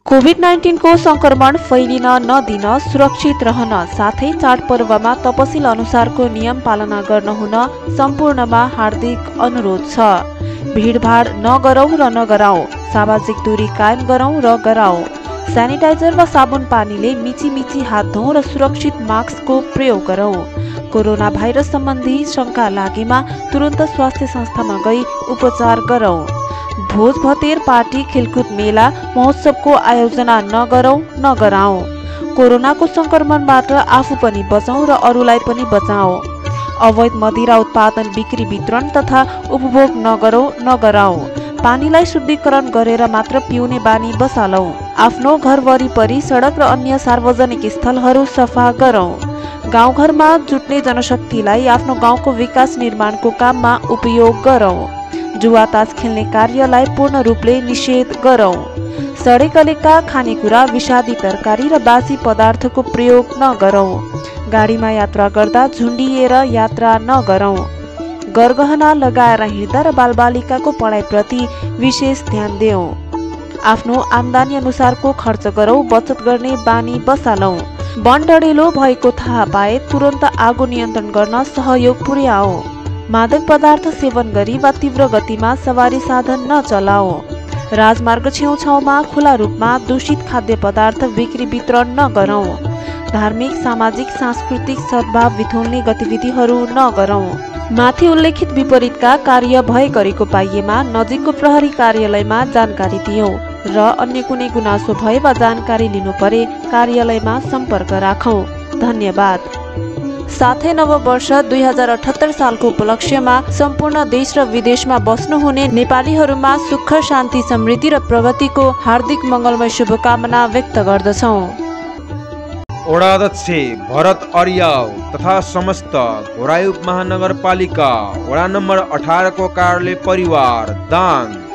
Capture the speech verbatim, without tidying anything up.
Covid nineteen को संक्रमण फैलिन नदिन सुरक्षित रहन साथै चाडपर्वमा तपसिल अनुसारको नियम पालना गर्न हुन सम्पूर्णमा हार्दिक अनुरोध छ। भीडभाड नगरौं र नगराउँ, सामाजिक दूरी कायम गरौं र गराउँ। सेनिटाइजर वा साबुन पानीले मिची मिची हात धौँ र सुरक्षित मास्कको प्रयोग गरौं। कोरोना भाइरस सम्बन्धी शंका लागेमा तुरन्त स्वास्थ्य संस्थामा गई उपचार गरौं। भोज भतेर पार्टी खेलकुद मेला महोत्सवको आयोजना नगरौं नगराउँ। कोरोनाको संक्रमणबाट आफू पनि बचौं र अरूलाई पनि बचाऊ। अवैध मदिरा उत्पादन बिक्री वितरण तथा उपभोग नगरौं नगराउँ। पानीलाई शुद्धिकरण गरेर मात्र पिउने बानी बसालौं। आफ्नो घर वरिपरि सडक र अन्य सार्वजनिक स्थलहरू सफा गरौं। गाउँघरमा जुट्ने जनशक्तिलाई आफ्नो गाउँको विकास निर्माणको काममा उपयोग गरौं। जुवा तास खेल्ने कार्यलाई पूर्ण रूपले निषेध गरौं। सडेगलेका खानेकुरा, विषादी तरकारी र बासी पदार्थको प्रयोग नगरौं। गाडीमा यात्रा गर्दा झुन्डिएर यात्रा नगरौं। गरगहना लगाएर हिँड्दा र बालबालिकाको पढाइप्रति विशेष ध्यान देऊ। आफ्नो आम्दानी अनुसारको खर्च गरौं, बचत गर्ने बानी बसालौं। बनढडेलो भएको थाहा पाए तुरन्त आगो नियन्त्रण गर्न सहयोग पुर्याऊ। मादक पदार्थ सेवन गरी वा तीव्र गतिमा सवारी साधन नचलाऊ। राजमार्ग छेउछाउमा खुला रूपमा दूषित खाद्य पदार्थ बिक्री वितरण नगरौं। धार्मिक, सामाजिक, सांस्कृतिक सद्भाव बिथोल्ने गतिविधिहरू नगरौं। माथि उल्लेखित विपरीतका कार्य भए गरेको पाइएमा नजिकको प्रहरी कार्यालयमा जानकारी दियौं र अन्य कुनै गुनासो भए वा जानकारी लिनु परे कार्यालयमा सम्पर्क राखौं। धन्यवाद। साथै नव वर्ष दुई हजार अठहत्तर सालको उपलक्ष्यमा सम्पूर्ण देश र विदेशमा बस्नुहुने नेपालीहरूमा सुख, शान्ति, समृद्धि र प्रगतिको हार्दिक मङ्गलमय शुभकामना व्यक्त गर्दछौँ। वडा अध्यक्ष भरत अर्याल तथा समस्त घोराई उपमहानगरपालिका वडा नम्बर अठारह को कार्यालय परिवार दाङ